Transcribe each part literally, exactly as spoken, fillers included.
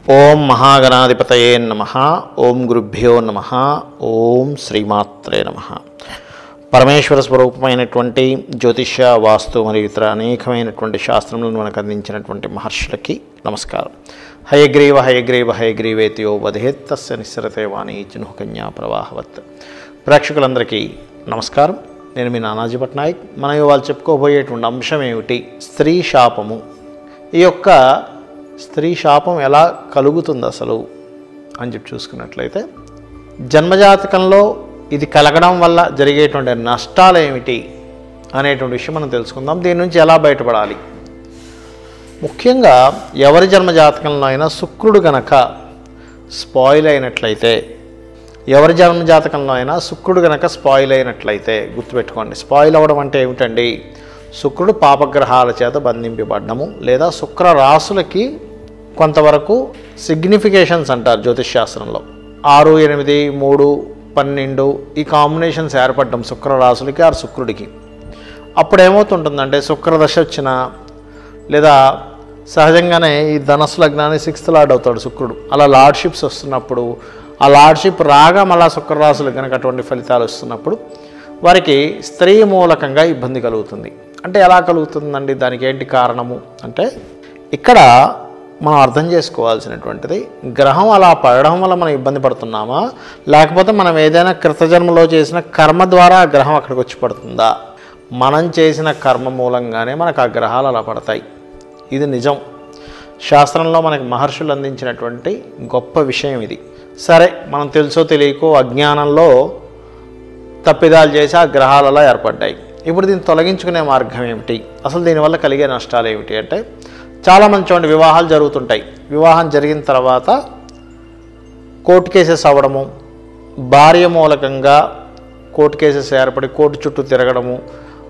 ఓం మహాగణాధిపతయే నమః. ఓం గురుభ్యో నమః. ఓం శ్రీమాత్రే నమః. పరమేశ్వర స్వరూపమైనటువంటి జ్యోతిష, వాస్తు మరియు ఇతర అనేకమైనటువంటి శాస్త్రములను మనకు అందించినటువంటి మహర్షులకి నమస్కారం. హయగ్రీవ హయగ్రీవ హయగ్రీవేతియో వదేత్ తస్య నిస్సరతే వాణి జునుకన్యా ప్రవాహవత్. ప్రేక్షకులందరికీ నమస్కారం. నేను మీ నానాజీ పట్నాయక్. మనం ఇవాళ చెప్పుకోబోయేటువంటి అంశం ఏమిటి? స్త్రీ శాపము. ఈ యొక్క స్త్రీ శాపం ఎలా కలుగుతుంది అసలు అని చెప్పి చూసుకున్నట్లయితే, జన్మజాతకంలో ఇది కలగడం వల్ల జరిగేటువంటి నష్టాలు ఏమిటి అనేటువంటి విషయం మనం తెలుసుకుందాం. దీని నుంచి ఎలా బయటపడాలి? ముఖ్యంగా ఎవరి జన్మజాతకంలో అయినా శుక్రుడు గనక స్పాయిల్ అయినట్లయితే, ఎవరి జన్మజాతకంలో అయినా శుక్రుడు గనక స్పాయిల్ అయినట్లయితే గుర్తుపెట్టుకోండి. స్పాయిల్ అవ్వడం అంటే ఏమిటండి? శుక్రుడు పాపగ్రహాల చేత బంధింపబడ్డము, లేదా శుక్ర రాశులకి కొంతవరకు సిగ్నిఫికేషన్స్ అంటారు జ్యోతిష్ శాస్త్రంలో. ఆరు ఎనిమిది మూడు పన్నెండు ఈ కాంబినేషన్స్ ఏర్పడడం శుక్ర రాశులకి ఆరు శుక్రుడికి. అప్పుడు ఏమవుతుంటుందంటే, శుక్రదశ వచ్చిన లేదా సహజంగానే ఈ ధనస్సు లగ్నాన్ని సిక్స్త్ లార్డ్ అవుతాడు శుక్రుడు. అలా లార్డ్షిప్స్ వస్తున్నప్పుడు, ఆ లార్డ్షిప్ రాగా మళ్ళా శుక్రరాశులకు కనుక అటువంటి ఫలితాలు వస్తున్నప్పుడు వారికి స్త్రీ మూలకంగా ఇబ్బంది కలుగుతుంది. అంటే ఎలా కలుగుతుందండి? దానికి ఏంటి కారణము అంటే, ఇక్కడ మనం అర్థం చేసుకోవాల్సినటువంటిది, గ్రహం అలా పడడం వల్ల మనం ఇబ్బంది పడుతున్నామా, లేకపోతే మనం ఏదైనా కృతజన్మలో చేసిన కర్మ ద్వారా ఆ గ్రహం అక్కడికి వచ్చి పడుతుందా? మనం చేసిన కర్మ మూలంగానే మనకు ఆ గ్రహాలు అలా పడతాయి. ఇది నిజం. శాస్త్రంలో మనకి మహర్షులు అందించినటువంటి గొప్ప విషయం ఇది. సరే, మనం తెలుసో తెలియకో అజ్ఞానంలో తప్పిదాలు చేసి ఆ గ్రహాలు అలా ఏర్పడ్డాయి. ఇప్పుడు దీన్ని తొలగించుకునే మార్గం ఏమిటి? అసలు దీనివల్ల కలిగే నష్టాలు ఏమిటి అంటే, చాలామంది చూడండి, వివాహాలు జరుగుతుంటాయి. వివాహం జరిగిన తర్వాత కోర్టు కేసెస్ అవ్వడము, భార్య మూలకంగా కోర్టు కేసెస్ ఏర్పడి కోర్టు చుట్టూ తిరగడము,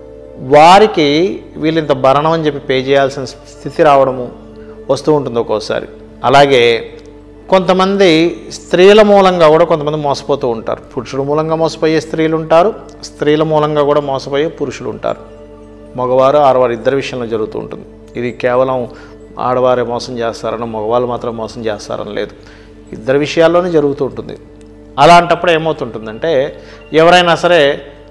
వారికి వీళ్ళింత భరణం అని చెప్పి పే చేయాల్సిన స్థితి రావడము వస్తూ ఉంటుంది ఒక్కోసారి. అలాగే కొంతమంది స్త్రీల మూలంగా కూడా కొంతమంది మోసపోతూ ఉంటారు. పురుషుల మూలంగా మోసపోయే స్త్రీలు ఉంటారు, స్త్రీల మూలంగా కూడా మోసపోయే పురుషులు ఉంటారు. మగవారు ఆడవారు ఇద్దరి విషయంలో జరుగుతూ ఉంటుంది. ఇది కేవలం ఆడవారే మోసం చేస్తారని, మగవాళ్ళు మాత్రం మోసం చేస్తారని లేదు, ఇద్దరి విషయాల్లోనే జరుగుతూ ఉంటుంది. అలాంటప్పుడు ఏమవుతుంటుందంటే, ఎవరైనా సరే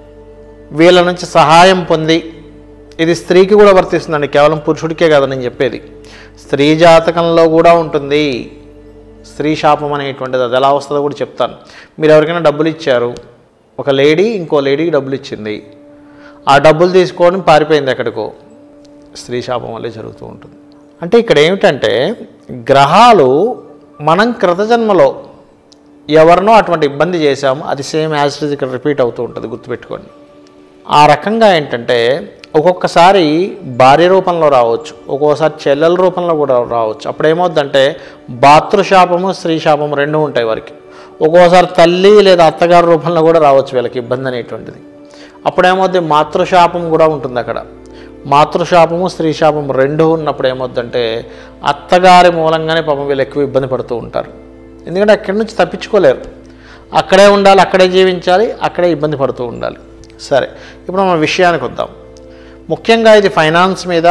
వీళ్ళ నుంచి సహాయం పొంది, ఇది స్త్రీకి కూడా వర్తిస్తుందండి, కేవలం పురుషుడికే కదా నేను చెప్పేది, స్త్రీ జాతకంలో కూడా ఉంటుంది స్త్రీ శాపం అనేటువంటిది. అది ఎలా వస్తుందో కూడా చెప్తాను. మీరు ఎవరికైనా డబ్బులు ఇచ్చారు, ఒక లేడీ ఇంకో లేడీకి డబ్బులు ఇచ్చింది, ఆ డబ్బులు తీసుకొని పారిపోయింది ఎక్కడికో, స్త్రీ శాపం వల్లే జరుగుతూ ఉంటుంది. అంటే ఇక్కడ ఏమిటంటే, గ్రహాలు మనం కృతజన్మలో ఎవరినో అటువంటి ఇబ్బంది చేశాము, అది సేమ్ యాజ్ ఇట్ ఈజ్ ఇక్కడ రిపీట్ అవుతూ ఉంటుంది, గుర్తుపెట్టుకోండి. ఆ రకంగా ఏంటంటే, ఒక్కొక్కసారి భార్య రూపంలో రావచ్చు, ఒక్కొక్కసారి చెల్లెల రూపంలో కూడా రావచ్చు. అప్పుడు ఏమవుద్దంటే, భాతృశాపము స్త్రీ శాపము రెండు ఉంటాయి వారికి. ఒక్కోసారి తల్లి లేదా అత్తగారి రూపంలో కూడా రావచ్చు వీళ్ళకి ఇబ్బంది అనేటువంటిది. అప్పుడేమవుద్ది, మాతృశాపం కూడా ఉంటుంది అక్కడ. మాతృశాపము స్త్రీ శాపము రెండు ఉన్నప్పుడు ఏమవుద్దంటే, అత్తగారి మూలంగానే పాపం వీళ్ళు ఎక్కువ ఇబ్బంది పడుతూ ఉంటారు. ఎందుకంటే అక్కడి నుంచి తప్పించుకోలేరు, అక్కడే ఉండాలి, అక్కడే జీవించాలి, అక్కడే ఇబ్బంది పడుతూ ఉండాలి. సరే, ఇప్పుడు మన విషయానికి వద్దాం. ముఖ్యంగా ఇది ఫైనాన్స్ మీద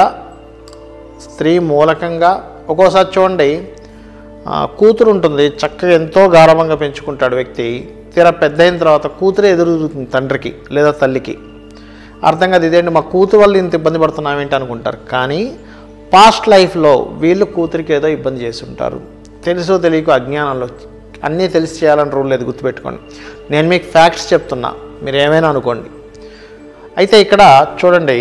స్త్రీ మూలకంగా. ఒక్కోసారి చూడండి, కూతురు ఉంటుంది, చక్కగా ఎంతో గాఢంగా పెంచుకుంటాడు వ్యక్తి, తీరా పెద్ద అయిన తర్వాత కూతురే ఎదురుతుంది తండ్రికి లేదా తల్లికి. అర్థం కాదు, ఇదేంటి మా కూతురు వల్ల ఇంత ఇబ్బంది పడుతున్నామేంటి అనుకుంటారు. కానీ పాస్ట్ లైఫ్లో వీళ్ళు కూతురికి ఏదో ఇబ్బంది చేసి ఉంటారు, తెలుసో తెలియకో అజ్ఞానంలో. అన్నీ తెలిసి చేయాలని రూల్ లేదు, గుర్తుపెట్టుకోండి. నేను మీకు ఫ్యాక్ట్స్ చెప్తున్నా, మీరు ఏమైనా అనుకోండి. అయితే ఇక్కడ చూడండి,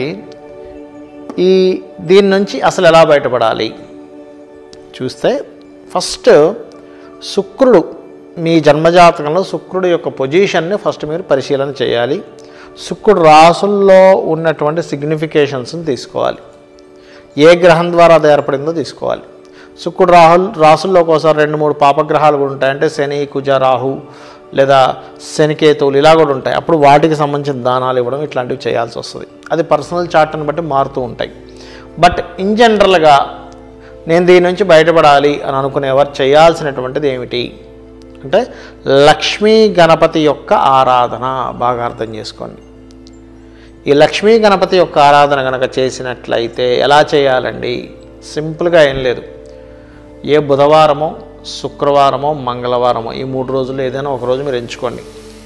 ఈ దీని నుంచి అసలు ఎలా బయటపడాలి చూస్తే, ఫస్ట్ శుక్రుడు మీ జన్మజాతకంలో శుక్రుడు యొక్క పొజిషన్ని ఫస్ట్ మీరు పరిశీలన చేయాలి. శుక్రుడు రాసుల్లో ఉన్నటువంటి సిగ్నిఫికేషన్స్ని తీసుకోవాలి. ఏ గ్రహం ద్వారా అది ఏర్పడిందో తీసుకోవాలి. శుక్రుడు రాహుల్ రాసుల్లో ఒకసారి రెండు మూడు పాపగ్రహాలు కూడా ఉంటాయి. అంటే శని, కుజ, రాహు లేదా శనికేతువులు ఇలా కూడా ఉంటాయి. అప్పుడు వాటికి సంబంధించిన దానాలు ఇవ్వడం ఇట్లాంటివి చేయాల్సి వస్తుంది. అది పర్సనల్ చార్ట్ని బట్టి మారుతూ ఉంటాయి. బట్ ఇన్ జనరల్గా నేను దీని నుంచి బయటపడాలి అని అనుకునేవారు చేయాల్సినటువంటిది ఏమిటి అంటే, లక్ష్మీ గణపతి యొక్క ఆరాధన బాగా అర్థం చేసుకోండి. ఈ లక్ష్మీ గణపతి యొక్క ఆరాధన కనుక చేసినట్లయితే ఎలా చేయాలండి? సింపుల్గా ఏం లేదు, ఏ బుధవారమో శుక్రవారమో మంగళవారమో ఈ మూడు రోజులు ఏదైనా ఒక రోజు మీరు ఎంచుకోండి.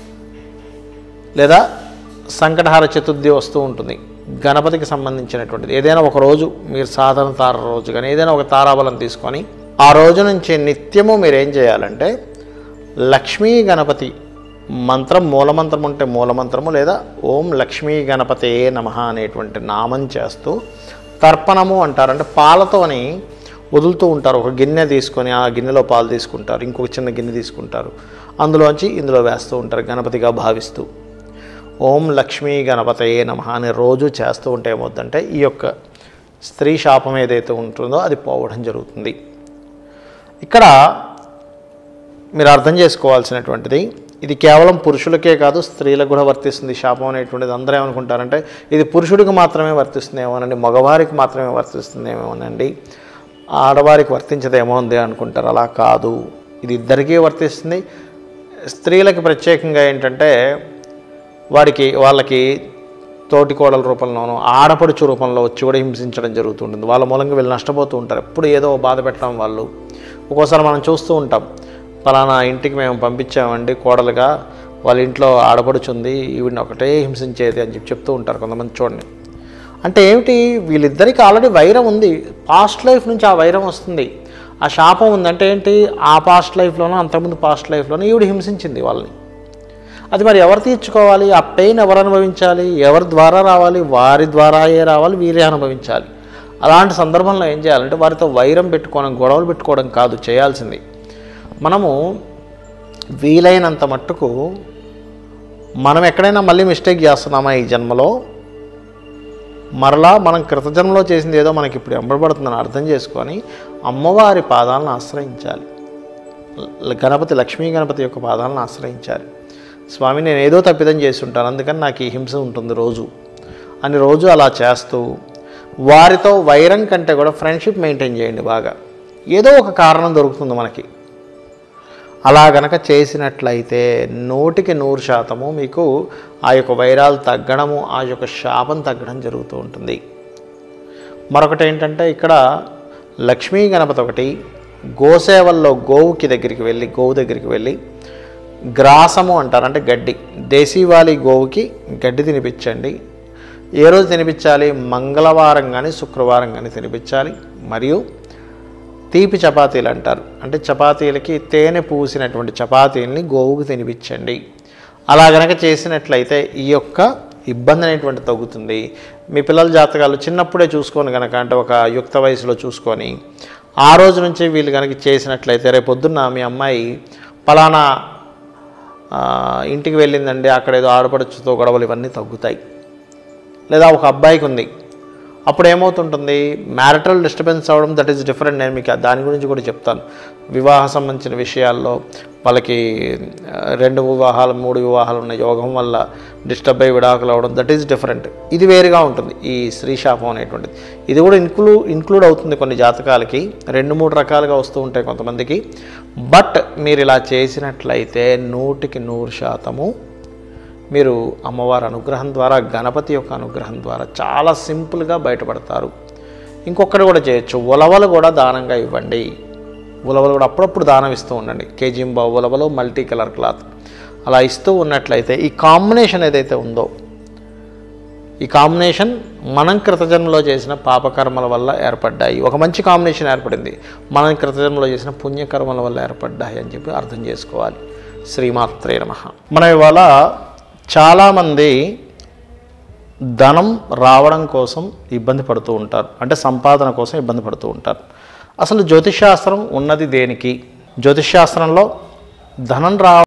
లేదా సంకటహార చతుర్థి వస్తూ ఉంటుంది, గణపతికి సంబంధించినటువంటిది ఏదైనా ఒక రోజు మీరు సాధారణ తార రోజు కానీ ఏదైనా ఒక తారాబలం తీసుకొని ఆ రోజు నుంచి నిత్యము మీరు ఏం చేయాలంటే లక్ష్మీ గణపతి మంత్రం, మూలమంత్రం ఉంటే మూలమంత్రము లేదా ఓం లక్ష్మీ గణపతే నమః అనేటువంటి నామం చేస్తూ తర్పణము అంటారు. అంటే పాలతోని వదులుతూ ఉంటారు. ఒక గిన్నె తీసుకొని ఆ గిన్నెలో పాలు తీసుకుంటారు, ఇంకొక చిన్న గిన్నె తీసుకుంటారు, అందులోంచి ఇందులో వేస్తూ ఉంటారు గణపతిగా భావిస్తూ. ఓం లక్ష్మీ గణపతయే నమః అని రోజు చేస్తూ ఉంటే ఏమవుతుందంటే ఈ యొక్క స్త్రీ శాపం ఏదైతే ఉంటుందో అది పోవడం జరుగుతుంది. ఇక్కడ మీరు అర్థం చేసుకోవాల్సినటువంటిది ఇది కేవలం పురుషులకే కాదు స్త్రీలకు కూడా వర్తిస్తుంది. శాపం అనేటువంటిది అందరూ ఏమనుకుంటారంటే ఇది పురుషుడికి మాత్రమే వర్తిస్తుందేమోనండి, మగవారికి మాత్రమే వర్తిస్తుందేమోనండి, ఆడవారికి వర్తించదేమో ఉంది అనుకుంటారు. అలా కాదు, ఇది ఇద్దరికీ వర్తిస్తుంది. స్త్రీలకి ప్రత్యేకంగా ఏంటంటే వాడికి వాళ్ళకి తోటి కోడల రూపంలోనూ ఆడపడుచు రూపంలో వచ్చి కూడా హింసించడం జరుగుతుంటుంది. వాళ్ళ మూలంగా వీళ్ళు నష్టపోతూ ఉంటారు. ఎప్పుడు ఏదో బాధ పెట్టడం వాళ్ళు. ఒక్కోసారి మనం చూస్తూ ఉంటాం, పలానా ఇంటికి మేము పంపించామండి కోడలుగా, వాళ్ళ ఇంట్లో ఆడపడుచుంది, ఈవిడిని ఒకటే హింసించేది అని చెప్పి చెప్తూ ఉంటారు కొంతమంది. చూడండి, అంటే ఏమిటి, వీళ్ళిద్దరికీ ఆల్రెడీ వైరం ఉంది, పాస్ట్ లైఫ్ నుంచి ఆ వైరం వస్తుంది, ఆ శాపం ఉందంటే ఏంటి, ఆ పాస్ట్ లైఫ్లోనో అంతకుముందు పాస్ట్ లైఫ్లోనో ఈవిడ హింసించింది వాళ్ళని. అది మరి ఎవరు తీర్చుకోవాలి, ఆ పెయిన్ ఎవరు అనుభవించాలి, ఎవరి ద్వారా రావాలి, వారి ద్వారాయే రావాలి, వీరే అనుభవించాలి. అలాంటి సందర్భంలో ఏం చేయాలంటే వారితో వైరం పెట్టుకోవడం, గొడవలు పెట్టుకోవడం కాదు చేయాల్సింది. మనము వీలైనంత మట్టుకు మనం ఎక్కడైనా మళ్ళీ మిస్టేక్ చేస్తున్నామా ఈ జన్మలో, మరలా మనం కృతజన్మలో చేసింది ఏదో మనకి ఇప్పుడు ఎంబడబడుతుందని అర్థం చేసుకొని అమ్మవారి పాదాలను ఆశ్రయించాలి. గణపతి, లక్ష్మీ గణపతి యొక్క పాదాలను ఆశ్రయించాలి. స్వామి నేను ఏదో తప్పిదం చేసి ఉంటాను, అందుకని నాకు ఈ హింస ఉంటుంది రోజు అని రోజు అలా చేస్తూ వారితో వైరం కంటే కూడా ఫ్రెండ్షిప్ మెయింటైన్ చేయండి బాగా. ఏదో ఒక కారణం దొరుకుతుంది మనకి. అలా గనక చేసినట్లయితే నూటికి నూరు శాతము మీకు ఆ యొక్క వైరాలు తగ్గడము, ఆ యొక్క శాపం తగ్గడం జరుగుతూ ఉంటుంది. మరొకటి ఏంటంటే ఇక్కడ లక్ష్మీ గణపతి ఒకటి గోసేవల్లో గోవుకి దగ్గరికి వెళ్ళి గోవు దగ్గరికి వెళ్ళి గ్రాసము అంటారు, అంటే గడ్డి, దేశీవాలి గోవుకి గడ్డి తినిపించండి. ఏ రోజు తినిపించాలి, మంగళవారం కానీ శుక్రవారం కానీ తినిపించాలి. మరియు తీపి చపాతీలు అంటారు, అంటే చపాతీలకి తేనె పూసినటువంటి చపాతీలని గోవుకు తినిపించండి. అలా గనక చేసినట్లయితే ఈ యొక్క ఇబ్బంది అనేటువంటి తగ్గుతుంది. మీ పిల్లల జాతకాలు చిన్నప్పుడే చూసుకొని కనుక, అంటే ఒక యుక్త వయసులో చూసుకొని ఆ రోజు నుంచి వీళ్ళు కనుక చేసినట్లయితే రేపొద్దున్న మీ అమ్మాయి పలానా ఇంటికి వెళ్ళిందండి, అక్కడ ఏదో ఆడపడుచుతో గొడవలు ఇవన్నీ తగ్గుతాయి. లేదా ఒక అబ్బాయికి ఉంది, అప్పుడు ఏమవుతుంటుంది, మ్యారిటల్ డిస్టర్బెన్స్ అవ్వడం, దట్ ఈస్ డిఫరెంట్. నేను మీకు దాని గురించి కూడా చెప్తాను. వివాహ సంబంధించిన విషయాల్లో వాళ్ళకి రెండు వివాహాలు మూడు వివాహాలు ఉన్న యోగం వల్ల డిస్టర్బ్ అయ్యి విడాకులు అవ్వడం, దట్ ఈస్ డిఫరెంట్. ఇది వేరుగా ఉంటుంది ఈ స్త్రీ శాపం అనేటువంటిది. ఇది కూడా ఇన్క్లూ ఇన్క్లూడ్ అవుతుంది కొన్ని జాతకాలకి, రెండు మూడు రకాలుగా వస్తూ ఉంటాయి కొంతమందికి. బట్ మీరు ఇలా చేసినట్లయితే నూటికి నూరు శాతము మీరు అమ్మవారి అనుగ్రహం ద్వారా, గణపతి యొక్క అనుగ్రహం ద్వారా చాలా సింపుల్గా బయటపడతారు. ఇంకొకటి కూడా చేయొచ్చు, ఉలవలు కూడా దానంగా ఇవ్వండి. ఉలవలు కూడా అప్పుడప్పుడు దానం ఇస్తూ ఉండండి. కేజీంబా ఉలవలు, మల్టీ కలర్ క్లాత్ అలా ఇస్తూ ఉన్నట్లయితే ఈ కాంబినేషన్ ఏదైతే ఉందో, ఈ కాంబినేషన్ మనం కృతజన్మలో చేసిన పాపకర్మల వల్ల ఏర్పడ్డాయి. ఒక మంచి కాంబినేషన్ ఏర్పడింది, మనం కృతజన్మలో చేసిన పుణ్యకర్మల వల్ల ఏర్పడ్డాయి అని చెప్పి అర్థం చేసుకోవాలి. శ్రీమాత్రే నమః. మనం ఇవాళ చాలామంది ధనం రావడం కోసం ఇబ్బంది పడుతూ ఉంటారు, అంటే సంపాదన కోసం ఇబ్బంది పడుతూ ఉంటారు. అసలు జ్యోతిష్శాస్త్రం ఉన్నది దేనికి? జ్యోతిష్శాస్త్రంలో ధనం రా